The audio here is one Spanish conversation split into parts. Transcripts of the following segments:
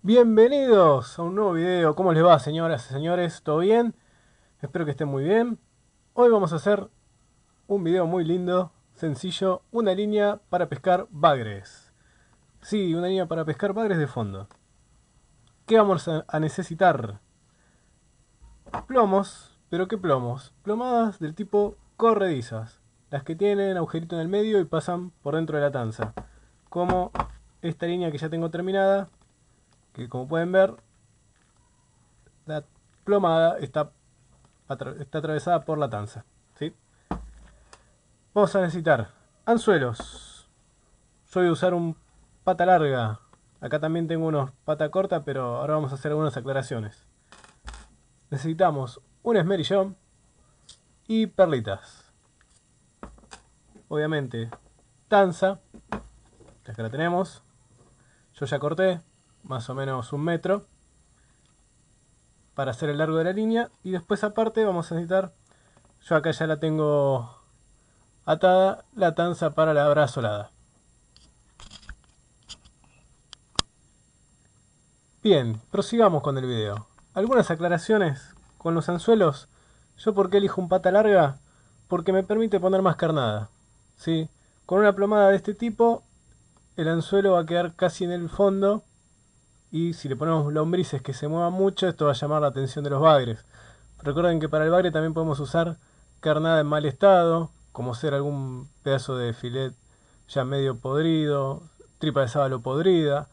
Bienvenidos a un nuevo video. ¿Cómo les va, señoras y señores? ¿Todo bien? Espero que estén muy bien. Hoy vamos a hacer un video muy lindo, sencillo, una línea para pescar bagres. Sí, una línea para pescar bagres de fondo. ¿Qué vamos a necesitar? Plomos, pero ¿qué plomos? Plomadas del tipo corredizas, las que tienen agujerito en el medio y pasan por dentro de la tanza. Como esta línea que ya tengo terminada, que como pueden ver, la plomada está atravesada por la tanza. ¿Sí? Vamos a necesitar anzuelos. Soy de usar un pata larga. Acá también tengo unos pata corta, pero ahora vamos a hacer algunas aclaraciones. Necesitamos un esmerillón y perlitas. Obviamente, tanza, ya que la tenemos. Yo ya corté más o menos 1 metro para hacer el largo de la línea. Y después aparte vamos a necesitar, yo acá ya la tengo atada, la tanza para la brazolada. Bien, prosigamos con el video. Algunas aclaraciones con los anzuelos. Yo por qué elijo un pata larga, porque me permite poner más carnada. ¿Sí? Con una plomada de este tipo, el anzuelo va a quedar casi en el fondo. Y si le ponemos lombrices que se muevan mucho, esto va a llamar la atención de los bagres. Recuerden que para el bagre también podemos usar carnada en mal estado, como ser algún pedazo de filet ya medio podrido, tripa de sábalo podrida,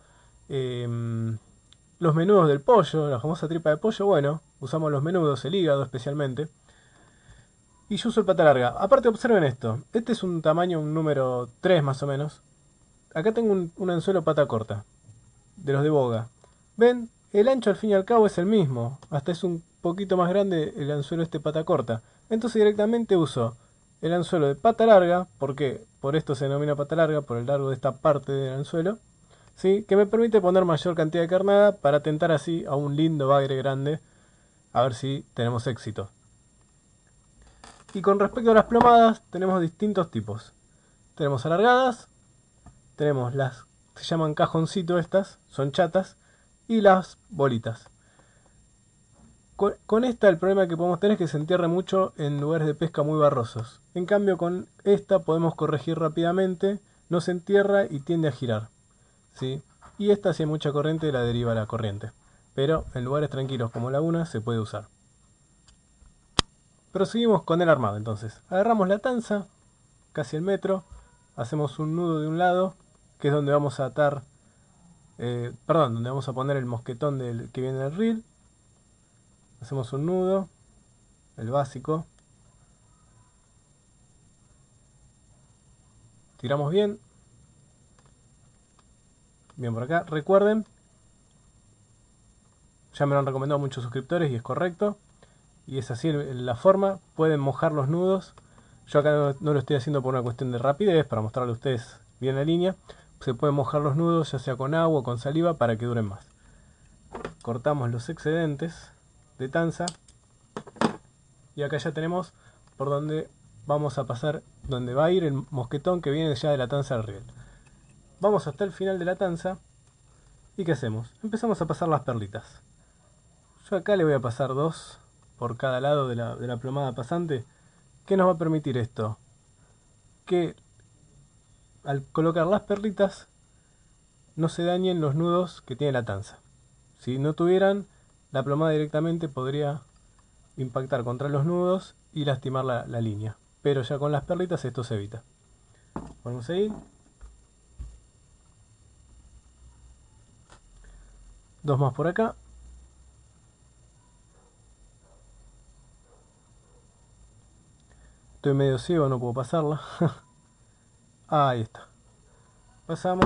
los menudos del pollo, la famosa tripa de pollo. Bueno, usamos los menudos, el hígado especialmente. Y yo uso el pata larga. Aparte, observen esto. Este es un tamaño, un número 3 más o menos. Acá tengo un anzuelo pata corta, de los de boga. ¿Ven? El ancho al fin y al cabo es el mismo. Hasta es un poquito más grande el anzuelo este pata corta. Entonces directamente uso el anzuelo de pata larga. Porque por esto se denomina pata larga, por el largo de esta parte del anzuelo. ¿Sí? Que me permite poner mayor cantidad de carnada para tentar así a un lindo bagre grande. A ver si tenemos éxito. Y con respecto a las plomadas, tenemos distintos tipos. Tenemos alargadas, tenemos las, se llaman cajoncito estas, son chatas, y las bolitas. Con esta el problema que podemos tener es que se entierra mucho en lugares de pesca muy barrosos. En cambio con esta podemos corregir rápidamente, no se entierra y tiende a girar. ¿Sí? Y esta, si hay mucha corriente, la deriva a la corriente. Pero en lugares tranquilos como laguna se puede usar. Proseguimos con el armado entonces. Agarramos la tanza, casi el metro, hacemos un nudo de un lado, que es donde vamos a atar, donde vamos a poner el mosquetón que viene del reel. Hacemos un nudo, el básico. Tiramos bien. Bien por acá. Recuerden, ya me lo han recomendado muchos suscriptores y es correcto. Y es así la forma. Pueden mojar los nudos. Yo acá no lo estoy haciendo por una cuestión de rapidez, para mostrarle a ustedes bien la línea. Se pueden mojar los nudos, ya sea con agua o con saliva, para que duren más. Cortamos los excedentes de tanza. Y acá ya tenemos por donde vamos a pasar, donde va a ir el mosquetón que viene ya de la tanza del riel. Vamos hasta el final de la tanza. ¿Y qué hacemos? Empezamos a pasar las perlitas. Yo acá le voy a pasar 2 por cada lado de la plomada pasante. ¿Qué nos va a permitir esto? Que al colocar las perlitas no se dañen los nudos que tiene la tanza. Si no tuvieran, la plomada directamente podría impactar contra los nudos y lastimar la línea. Pero ya con las perlitas esto se evita. Vamos a ir. 2 más por acá. Estoy medio ciego, no puedo pasarla. Ahí está. Pasamos.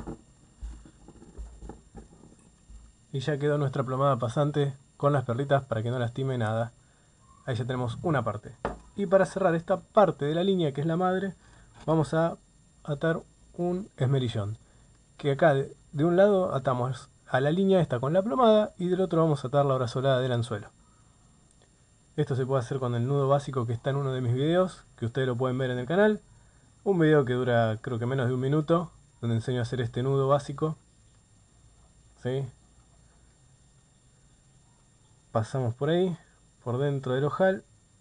Y ya quedó nuestra plomada pasante con las perlitas para que no lastime nada. Ahí ya tenemos una parte. Y para cerrar esta parte de la línea, que es la madre, vamos a atar un esmerillón. Que acá de un lado atamos a la línea esta con la plomada y del otro vamos a atar la brazolada del anzuelo. Esto se puede hacer con el nudo básico que está en uno de mis videos, que ustedes lo pueden ver en el canal. Un video que dura creo que menos de 1 minuto, donde enseño a hacer este nudo básico. ¿Sí? pasamos por ahí, por dentro del ojal,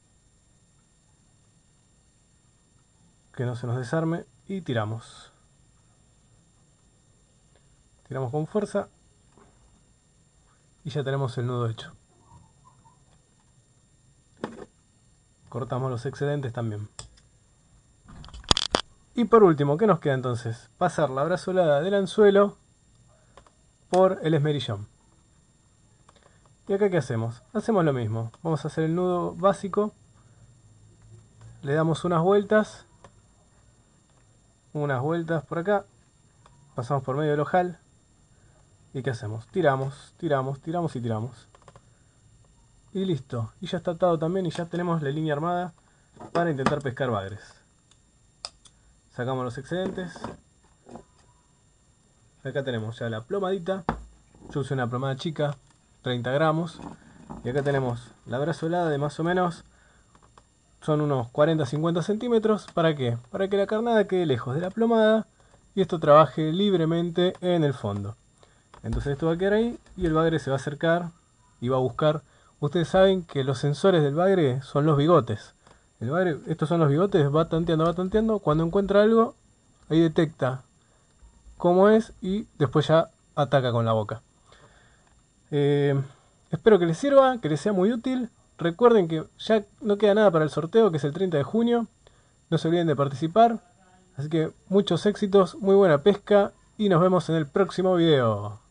que no se nos desarme, y tiramos. Tiramos con fuerza y ya tenemos el nudo hecho. Cortamos los excedentes también. Y por último, ¿qué nos queda entonces? Pasar la brazolada del anzuelo por el esmerillón. ¿Y acá qué hacemos? Hacemos lo mismo. Vamos a hacer el nudo básico. Le damos unas vueltas por acá. Pasamos por medio del ojal. ¿Y qué hacemos? Tiramos, tiramos, tiramos y tiramos. Y listo. Y ya está atado también y ya tenemos la línea armada para intentar pescar bagres. Sacamos los excedentes. Acá tenemos ya la plomadita. Yo usé una plomada chica, 30 gramos. Y acá tenemos la brazolada de más o menos, son unos 40-50 centímetros. ¿Para qué? Para que la carnada quede lejos de la plomada y esto trabaje libremente en el fondo. Entonces esto va a quedar ahí y el bagre se va a acercar y va a buscar. Ustedes saben que los sensores del bagre son los bigotes. El bagre, estos son los bigotes, va tanteando. Cuando encuentra algo, ahí detecta cómo es y después ya ataca con la boca. Espero que les sirva, que les sea muy útil. Recuerden que ya no queda nada para el sorteo, que es el 30 de junio. No se olviden de participar. Así que muchos éxitos, muy buena pesca y nos vemos en el próximo video.